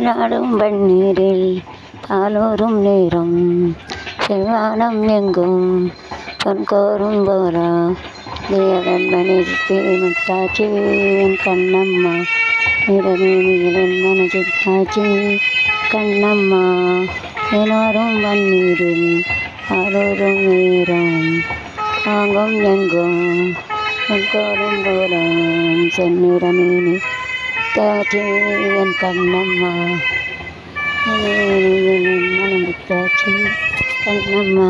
நாடும் வெந்நீரில் பாலோரும் நேரம் செவ்வானம் எங்கும் பொன்கோரும் போரா தேவன் மனிதே முத்தாச்சி என் கண்ணம்மா நிறமேனியில் என் மனசித்தாச்சி கண்ணம்மா எனாரும் வெந்நீரில் பாலோரும் நேரம் ஆங்கும் எங்கும் பொன்கோரும் போரம் செந்நிறமேனி தாச்சி என் கண்ணம்மா மனமுத்தாச்சி கண்ணம்மா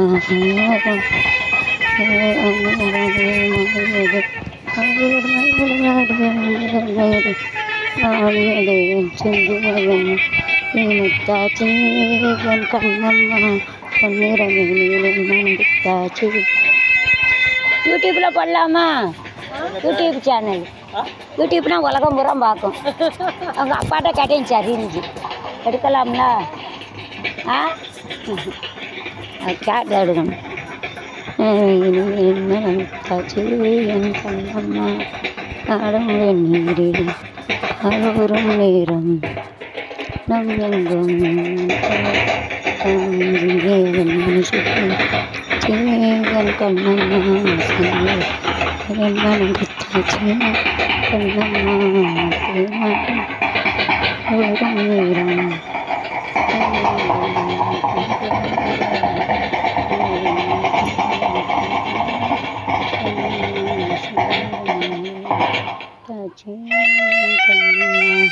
முத்தாச்சி என் கண்ணம்மா பொன்னிறமேனியில் மனமுத்தாச்சி. யூடியூப்பில் போடலாமா? யூடியூப் சேனல் யூடியூப்னா உலகம் பூரா பார்க்கும். அவங்க அப்பாட்ட கேட்டேன் சரிஞ்சு எடுக்கலாம்ல. கேட் எடுக்கணும். முத்தாச்சி என் கண்ணம்மா நாடும் வெந்நீரில் பாலோரும் நேரம் நம் எங்கும் என் கண்ணம்மா என் மனமுத்தாச்சி கண்ணம்மா பாலோரும் நேரம் தாச்சி Kannamma.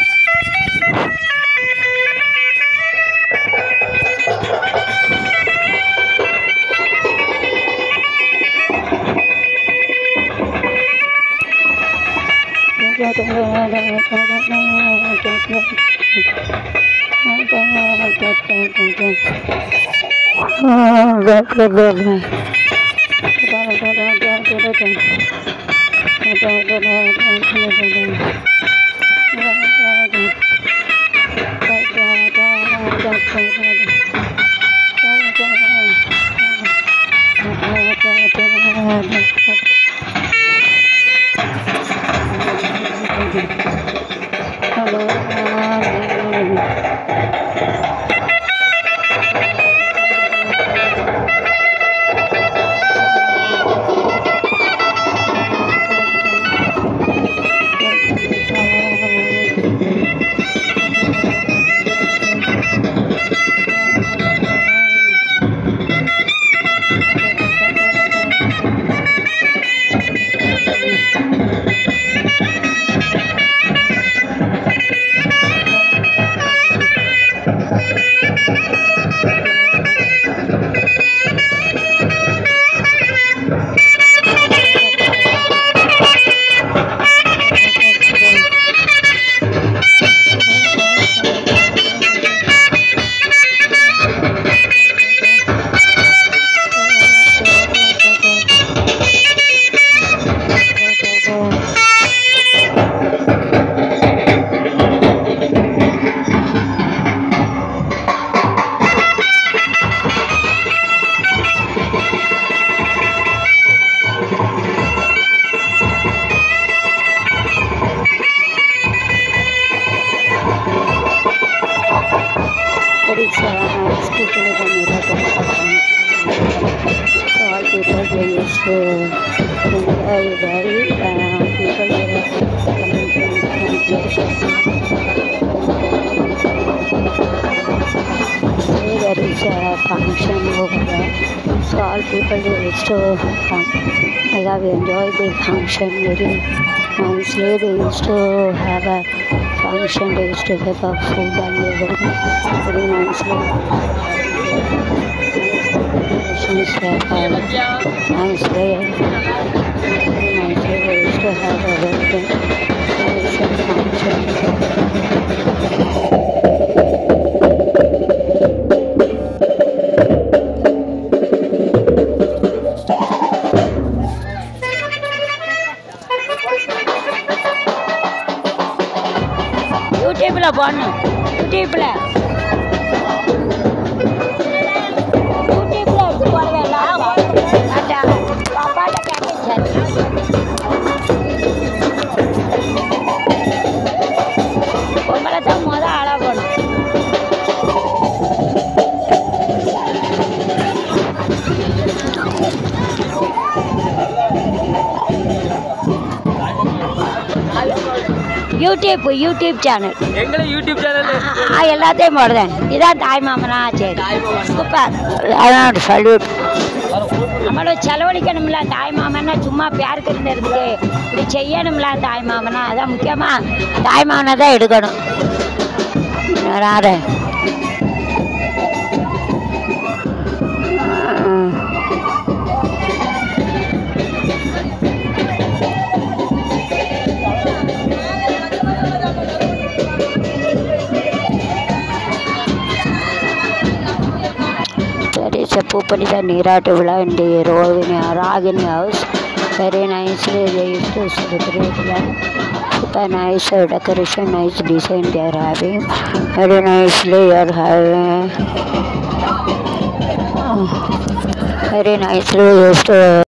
There is a function over there, so all people used to come. I have enjoyed the function very nicely. They used to have a function, they used to have a food and everything very nicely. Nicely, they used to have everything. Nice function. யூடியூப்ல போடணும். யூடியூப்ல எடுத்து போடுவேன். அப்பாட்ட கேட்டேன் சரி. உங்களை தான் ஆளாக போகணும். யூடியூப் சேனல் எங்களை யூடியூப் சேனல் எல்லாத்தையும் போடுறேன். இதான் தாய் மாமனா. சரி சூப்பர். அதான் சல்யூட். நம்மளோட செலவழிக்கணும்ல. தாய் மாமன்னா சும்மா பேருக்கு இருந்ததுக்கு இப்படி செய்யணும்ல. தாய் மாமனா அதான் முக்கியமாக தாய் மாமனை தான் எடுக்கணும். யாரு Pupalita Nira to Villa in the Ragini house. Very nicely they used to celebrate that. Super nice decoration, nice design they are having. Very nicely they are having. Very nicely used to